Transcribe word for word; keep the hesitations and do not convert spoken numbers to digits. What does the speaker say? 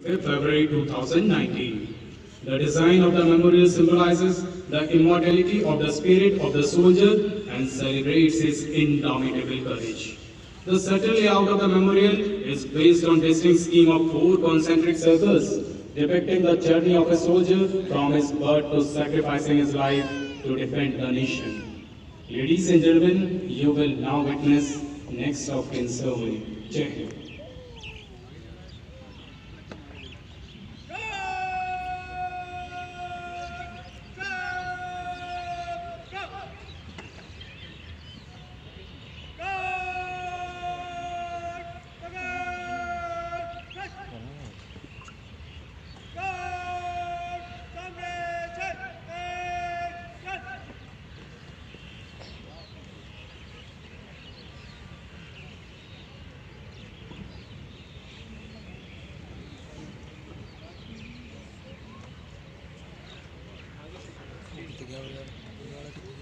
February two thousand nineteen. The design of the memorial symbolizes the immortality of the spirit of the soldier and celebrates his indomitable courage. The subtle layout of the memorial is based on distinct scheme of four concentric circles, depicting the journey of a soldier from his birth to sacrificing his life to defend the nation. Ladies and gentlemen, you will now witness next of kin ceremony. Jai Hind. Together,